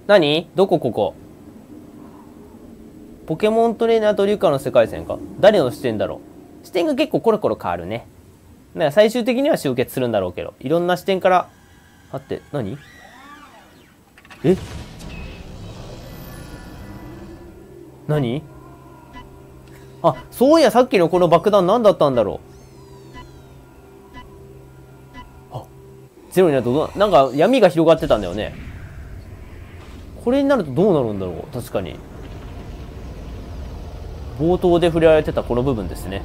何どこここ。ポケモントレーナーとリュカの世界線か。誰の視点だろう。視点が結構コロコロ変わるね。だから最終的には集結するんだろうけど、いろんな視点からあって、何？え？何？あ、そういやさっきのこの爆弾何だったんだろう。あ、ゼロになるとなんか闇が広がってたんだよね。これになるとどうなるんだろう。確かに。冒頭で触れられてたこの部分ですね。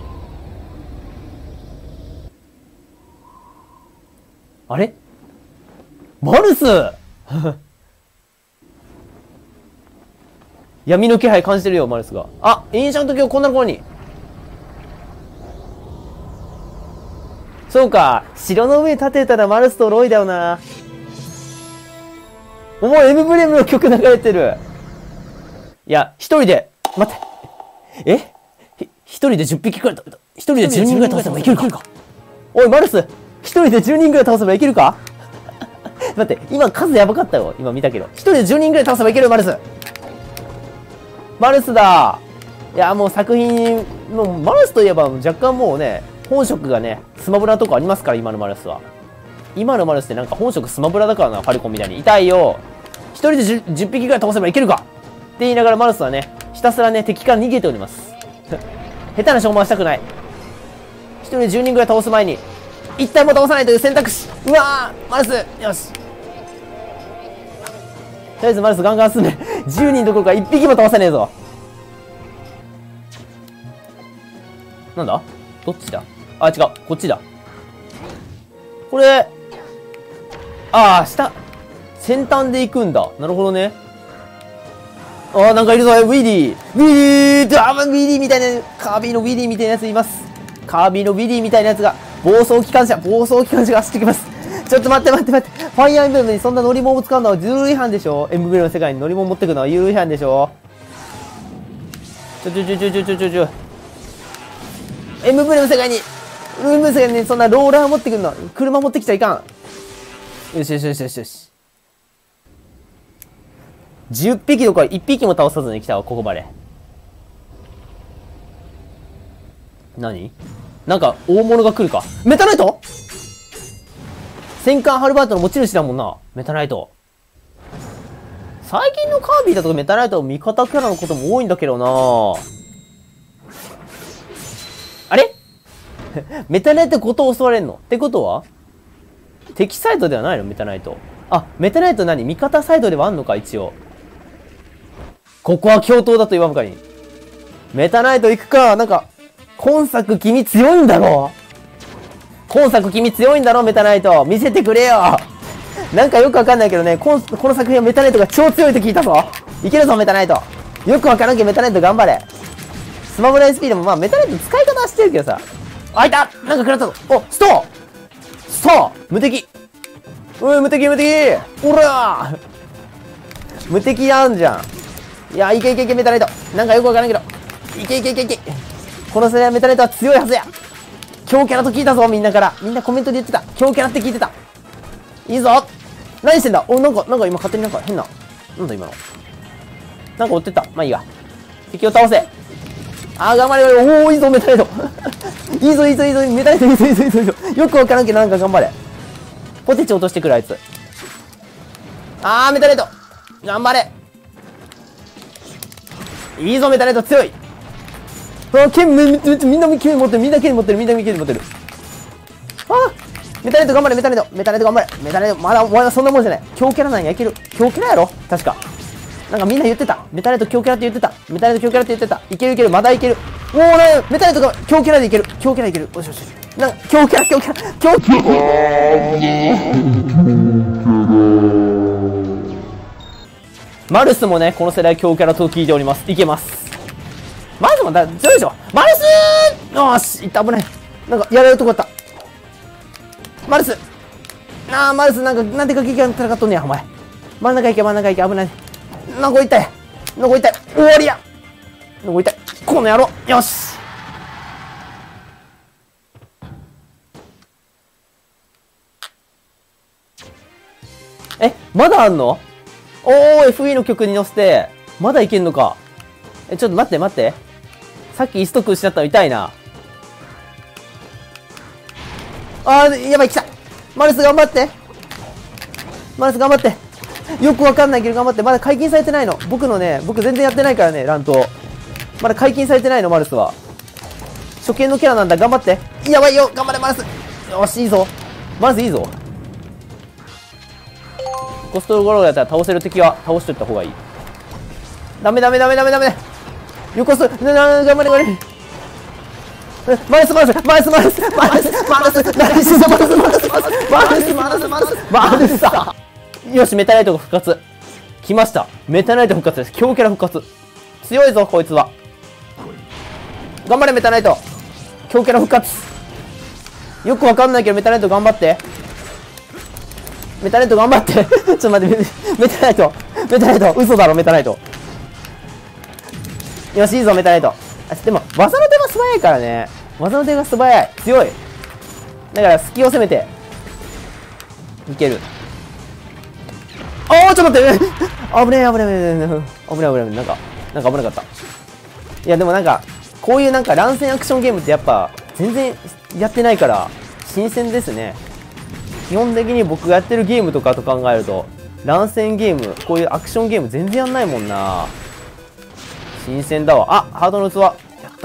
あれ？マルス闇の気配感じてるよ、マルスが。あ、エンシャント教こんなところに。そうか、城の上に立てたらマルスとロイだよな。お前、エムブレムの曲流れてる。いや、一人で、待って。一人で10匹くらい倒せた。一人で10人くらい倒せばいけるか。おい、マルス、一人で10人くらい倒せばいけるか待って、今数やばかったよ。今見たけど。一人で10人くらい倒せばいける、マルス。マルスだ。いや、もう作品、もうマルスといえば若干もうね、本職がね、スマブラとかありますから、今のマルスは。今のマルスってなんか本職スマブラだからな、ファルコンみたいに。痛いよ。一人で 10匹くらい倒せばいけるかって言いながらマルスはね、ひたすらね、敵から逃げております。下手な勝負はしたくない。一人で10人くらい倒す前に、一体も倒さないという選択肢。うわー、マルス、よし。とりあえずマルスガンガン進め。10人どころか1匹も倒せねえぞ。なんだ？どっちだ？あ、違う。こっちだ。これ、ああ、下。先端で行くんだ。なるほどね。ああ、なんかいるぞ。ウィリー。ウィリーって、ウィリーみたいな、カービィのウィリーみたいなやついます。カービィのウィリーみたいなやつが、暴走機関車が走ってきます。ちょっと待って。ファイアーエンブレムにそんな乗り物を使うのはルール違反でしょ。エンブレムの世界に乗り物持ってくのはルール違反でしょ。エンブレムの世界に、そんなローラー持ってくるの、車持ってきちゃいかん。よし。10匹どころか1匹も倒さずに来たわ、ここまで。何？なんか大物が来るか。メタナイト？戦艦ハルバートの持ち主だもんな、メタナイト。最近のカービィだとメタナイトは味方キャラのことも多いんだけどな。あれメタナイトごと襲われんのってことは敵サイドではないのメタナイト。あ、メタナイト何味方サイドではあんのか一応。ここは共闘だと言わんかに。メタナイト行くか。なんか、今作君強いんだろメタナイト。見せてくれよ。なんかよくわかんないけどね、この作品はメタナイトが超強いと聞いたぞ。いけるぞ、メタナイト。よくわからんけどメタナイト頑張れ。スマブラ SP でもまあメタナイト使い方はしてるけどさ。あ、いたなんか食らったぞ。お、スト無敵。無敵おらー無敵なんじゃん。いや、いけメタナイト。なんかよくわからんけど。いけ。この世代はメタナイトは強いはずや。強キャラと聞いたぞ、みんなから。みんなコメントで言ってた。強キャラって聞いてた。いいぞ。何してんだ。お、なんか今勝手になんか変な。なんだ今の。なんか追ってた。まあいいわ。敵を倒せ。あー、頑張れ。おー、いいぞ、メタナイト。いいぞ、メタナイト、いいぞ。よくわからんけど、なんか頑張れ。ポテチ落としてくる、あいつ。あー、メタナイト。頑張れ。いいぞ、メタナイト、強い。剣、みんな剣持ってる。あメタナイト頑張れ、メタナイト頑張れ。メタナイト、まだ、お前はそんなもんじゃない。強キャラなんや、いける。強キャラやろ確か。なんかみんな言ってた。メタナイト強キャラって言ってた。いける。まだいける。おー、メタナイトが強キャラでいける。よし。なんか、強キャラ。マルスもね、この世代強キャラと聞いております。いけます。マルスも強いでしょ。マルスーよし、いった、危ない。なんか、やられるとこだった。マルスなんでか激が戦っとんねや、お前。真ん中行け、危ない。なんか痛い。終わりや。この野郎。よし。まだあんの？ おー、FE の曲に乗せて、まだいけんのか。ちょっと待って待って。さっきイストック失ったの痛いな。あー、やばい、来た。マルス頑張って。マルス頑張って。よくわかんないけど頑張って。まだ解禁されてないの。僕全然やってないからね、乱闘。まだ解禁されてないの、マルスは。初見のキャラなんだ、頑張って。やばいよ、頑張れ、マルス。よし、いいぞ。マルスいいぞ。コストロゴロだったら倒せる敵は倒しといた方がいい。ダメ。横す、頑張れ、頑張れ。マルス。よし、メタナイトが復活。来ました。メタナイト復活です。強キャラ復活。強いぞ、こいつは。頑張れ、メタナイト。強キャラ復活。よくわかんないけど、メタナイト頑張って。メタナイト頑張って。ちょっと待って、メタナイト。嘘だろ、メタナイト。よし、いいぞ、メタナイト。でも、技の手が素早いからね。技の手が素早い。強い。だから、隙を攻めて。いける。ちょっと待って。危ねえ。なんか危なかった。いや、でもなんか、こういうなんか乱戦アクションゲームってやっぱ、全然やってないから、新鮮ですね。基本的に僕がやってるゲームとかと考えると、乱戦ゲーム、こういうアクションゲーム全然やんないもんな。新鮮だわ。あ、ハートの器。やった。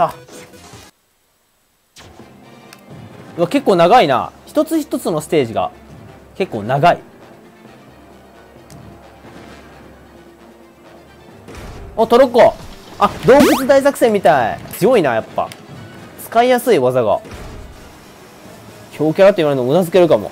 うわ、結構長いな。一つ一つのステージが結構長い。お、トロッコ。あ、洞窟大作戦みたい。強いな、やっぱ。使いやすい技が。強キャラって言われるのうなずけるかも。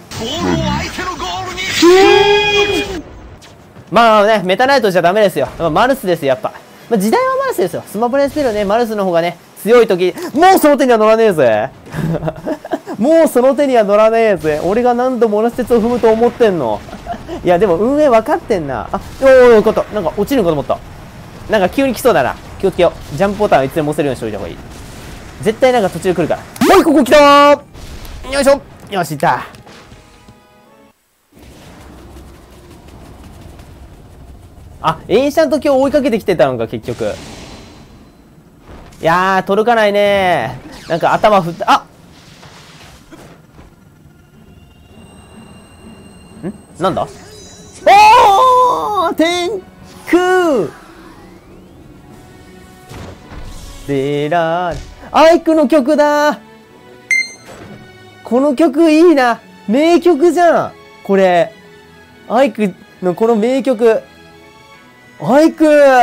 まあね、メタナイトじゃダメですよ。マルスですよ、やっぱ。時代はマルスですよ。スマブラですけどね、マルスの方がね、強い時、もうその手には乗らねえぜ。もうその手には乗らねえぜ。俺が何度も同じ鉄を踏むと思ってんの。いや、でも運営分かってんな。あ、よかった。なんか落ちるのかと思った。なんか急に来そうだな。気をつけよう。ジャンプボタンはいつでも押せるようにしといた方がいい。絶対なんか途中来るから。はい、ここ来たー。よいしょ。よし、いった。あ、エンシャント今日追いかけてきてたのか、結局。いやー、届かないねー。なんか頭振って、なんだ天空でらー。アイクの曲だ。この曲いいな。名曲じゃん。これ。アイクのこの名曲。アイク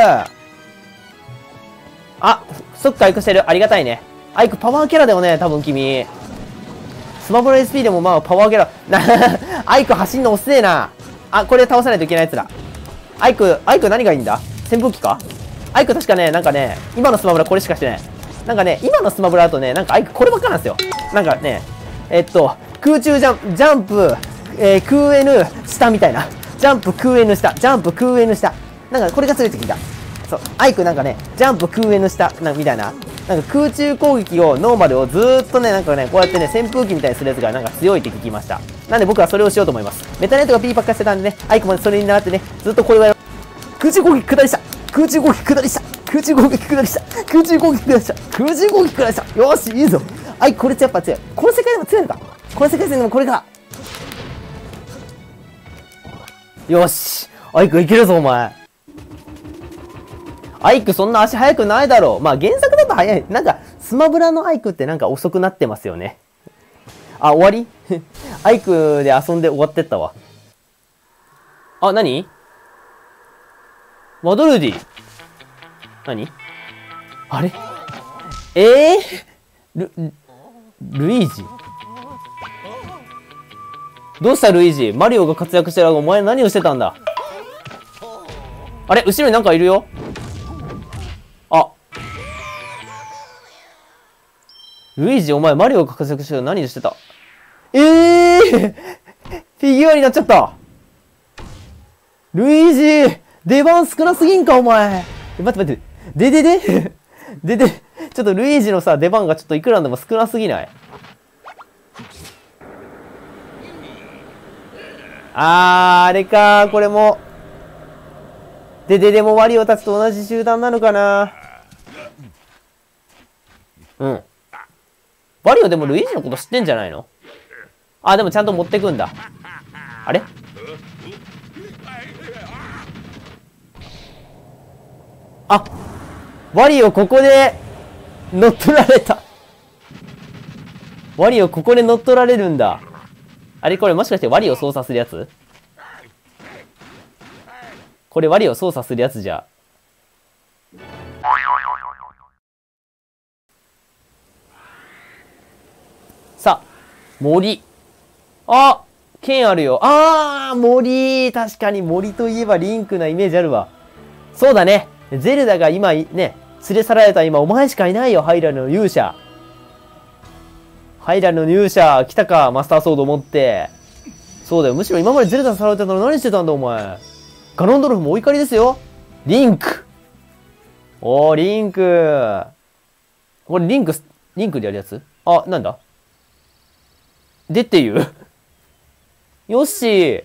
そっか、アイクしてる。ありがたいね。アイクパワーキャラだよね、多分君。スマブラ SP でもまあパワーキャラ。アイク走んの遅えな。これ倒さないといけないやつだ。アイク何がいいんだ？扇風機か？アイク確かね、なんかね、今のスマブラこれしかしてない。なんかね、今のスマブラだとね、なんかアイクこればっかなんですよ。なんかね、空中ジャンプ、空 N 下みたいな。ジャンプ空 N 下、ジャンプ空 N 下。なんかこれが強いって聞いた。そう、アイクなんかね、ジャンプ空 N 下、みたいな。なんか空中攻撃を、ノーマルをずーっとね、なんかね、こうやってね、扇風機みたいにするやつがなんか強いって聞きました。なんで僕はそれをしようと思います。メタネットが P ばっかしてたんでね、アイクもそれに習ってね、ずっとこれをやる。空中攻撃下りした。空中攻撃下りした。空中攻撃下りした。空中攻撃下りした。空中攻撃下りした。よーし、いいぞ。アイクこれやっぱ強い。この世界でも強いのか。この世界線でもこれか。よし。アイクいけるぞ、お前。アイクそんな足速くないだろう。まあ原作だと速い。なんか、スマブラのアイクってなんか遅くなってますよね。終わりアイクで遊んで終わってったわ。何マドルディ。何あれルイージどうしたルイージ？マリオが活躍してる間、お前何をしてたんだ？あれ後ろになんかいるよ。ルイージ、お前マリオが活躍してる間何してた？フィギュアになっちゃった。ルイージ出番少なすぎんか、お前。待って。ちょっとルイージのさ、出番がちょっといくらでも少なすぎない？あれか、これも。 でもワリオたちと同じ集団なのかな。うん。ワリオでもルイージのこと知ってんじゃないの？あ、でもちゃんと持ってくんだ。あれ？あ、ワリオここで乗っ取られた。ワリオここで乗っ取られるんだ。あれこれもしかしてワリオ操作するやつ？これワリオ操作するやつじゃ。さあ、森。あ、剣あるよ。あー、森。確かに森といえばリンクなイメージあるわ。そうだね。ゼルダが今ね、連れ去られた今お前しかいないよ、ハイラルの勇者。ハイラルの勇者、来たか、マスターソード持って。そうだよ、むしろ今までゼルダさられてたの何してたんだ、お前。ガノンドルフもお怒りですよ。リンク。おー、リンク。これリンクでやるやつ？あ、なんだ？でっていう。よっしー。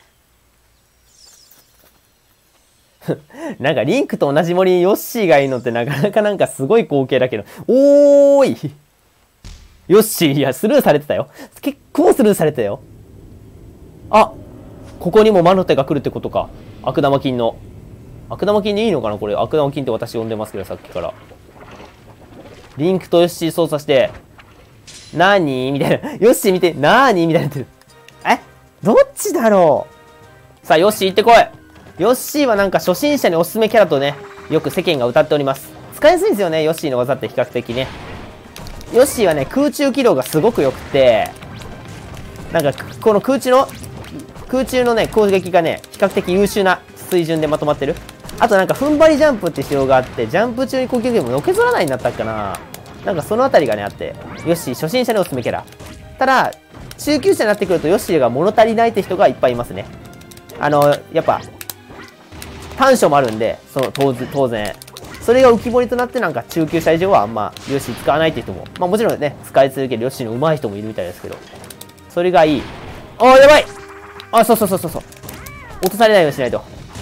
なんかリンクと同じ森にヨッシーがいるのってなかなかなんかすごい光景だけど。おーい。ヨッシー、いや、スルーされてたよ。結構スルーされてたよ。あ、ここにも魔の手が来るってことか。悪玉菌の。悪玉菌でいいのかなこれ。悪玉菌って私呼んでますけど、さっきから。リンクとヨッシー操作して、なーにーみたいな。ヨッシー見て、なーにーみたいになってる。え？どっちだろう？さあ、ヨッシー行ってこい。ヨッシーはなんか初心者におすすめキャラとね、よく世間が歌っております。使いやすいんですよね、ヨッシーの技って比較的ね。ヨッシーはね、空中機動がすごく良くて、なんか、この空中のね、攻撃がね、比較的優秀な水準でまとまってる。あとなんか、踏ん張りジャンプって仕様があって、ジャンプ中に攻撃でものけぞらないになったっかな。なんかそのあたりがね、あって、ヨッシー初心者におすすめキャラ。ただ、中級者になってくるとヨッシーが物足りないって人がいっぱいいますね。やっぱ、短所もあるんで、当然。それが浮き彫りとなってなんか中級者以上はあんまヨッシー使わないって人も、まあもちろんね、使い続けるヨッシーの上手い人もいるみたいですけど。それがいい。あー、やばい！あ、そう。落とされないようにしないと。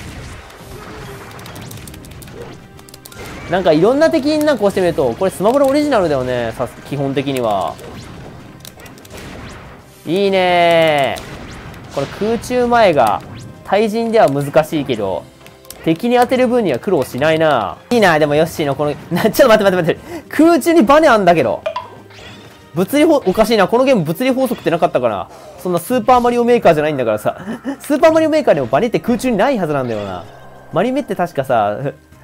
なんかいろんな敵になんかこうしてみると、これスマブラオリジナルだよね、基本的には。いいねー。これ空中前が、対人では難しいけど、敵に当てる分には苦労しないな。いいな、でもヨッシーのこの、ちょっと待って。空中にバネあんだけど。おかしいな。このゲーム物理法則ってなかったかな。そんなスーパーマリオメーカーじゃないんだからさ。スーパーマリオメーカーでもバネって空中にないはずなんだよな。マリメって確かさ、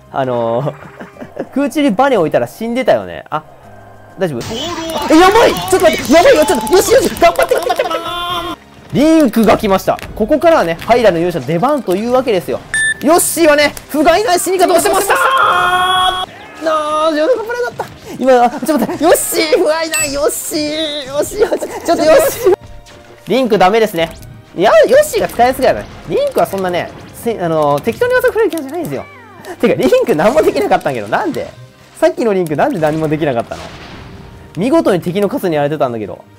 空中にバネ置いたら死んでたよね。あ、大丈夫？やばい！ちょっと待って！やばいよ！ちょっと、よし頑張ってリンクが来ました。ここからはね、ハイラの勇者出番というわけですよ。ヨッシーはね、不甲斐ない死に方をしてました頑張れなかった今、ちょっと待って、ヨッシー不甲斐ないヨッシーちょっとヨッシーリンクダメですね。いや、ヨッシーが使いやすいからね。リンクはそんなね、適当に技振れるキャラじゃないんですよ。てか、リンク何もできなかったんけど、なんでさっきのリンクなんで何もできなかったの？見事に敵の数にやられてたんだけど。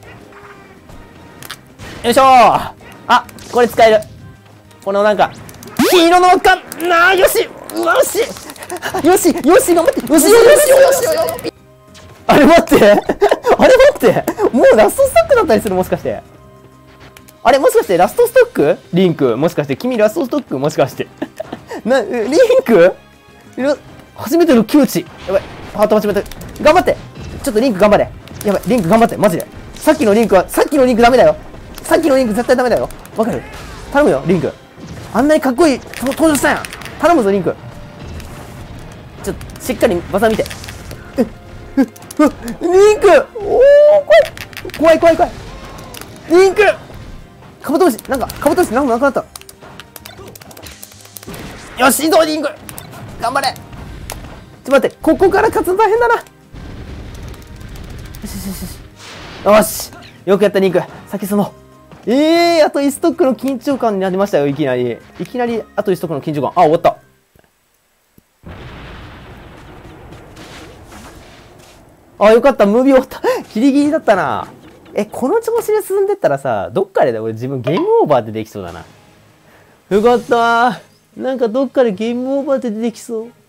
よいしょー！あ、これ使える。このなんか、黄色の輪っかなあ、よし頑張ってよしあれ待ってもうラストストックだったりするもしかして。あれもしかしてラストストックリンクもしかして君ラストストックもしかしてリンク初めての窮地。やばい。ハート待ち頑張って。ちょっとリンク頑張れ。やばい。リンク頑張って。マジで。さっきのリンクダメだよ。さっきのリンク絶対ダメだよ。わかる？頼むよ、リンク。あんなにかっこいい登場したやん。頼むぞ、リンク。ちょっと、しっかり技見て。リンクおー、怖い。リンクカブトムシなんかなくなった。よし、いいぞ、リンク頑張れ。ちょっと待って、ここから勝つの大変だな。よし。よくやった、リンク。先進もう。あと1ストックの緊張感になりましたよ、いきなり、あと1ストックの緊張感。あ、終わった。あ、よかった、ムービー終わった。ギリギリだったな。この調子で進んでったらさ、どっかで俺自分ゲームオーバーってできそうだな。よかったなんかどっかでゲームオーバーって出てきそう。